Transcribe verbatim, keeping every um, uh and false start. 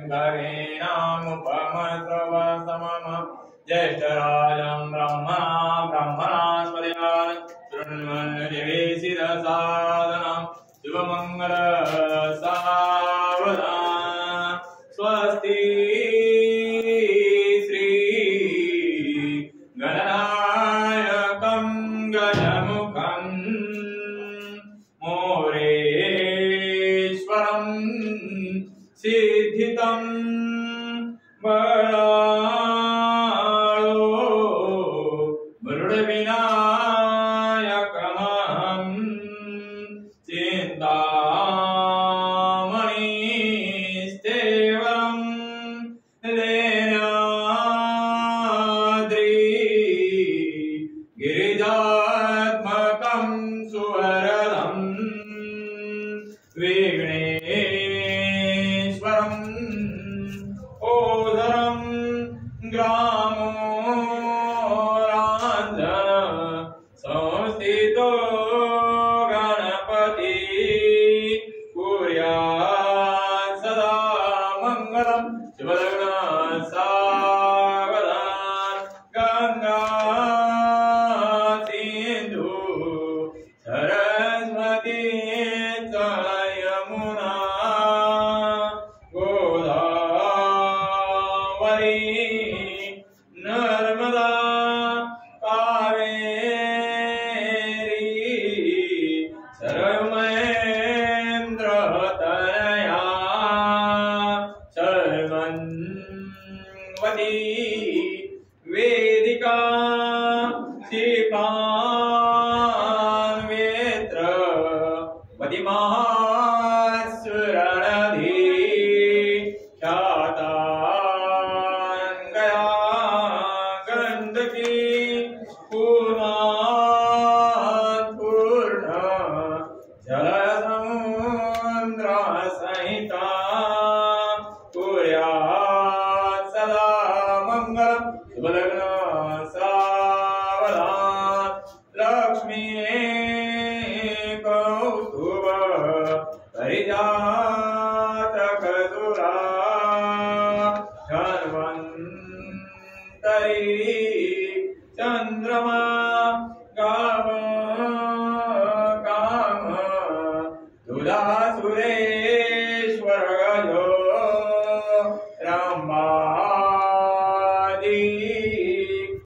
शङ्करेणामुपमश्रवसमम् ज्येष्ठराजं ब्रह्मणा ब्रह्मणास्पदया शृण्वन्नदिवेशिरसादनं शुभमङ्गलसावधानं स्वस्ति श्री गणनायकं गजमुखं मोरेश्वरं सिद्धितं बलाळो मरुडविनायकमहं चिन्तामणिस्तेवरं लेनाद्रि गिरिजात्मकं सुवरदं विघ्नेश्वरम् ओदरं ग्रामोराञ्जन संस्थितो गणपति कुर्यात् सदा मङ्गलं शुभलग्न सावधान गंगा सिन्धु सरस्वती च यमुना गोदावरी नर्मदा कावेरी सर्वमहेन्द्रतनया शर्मन्वती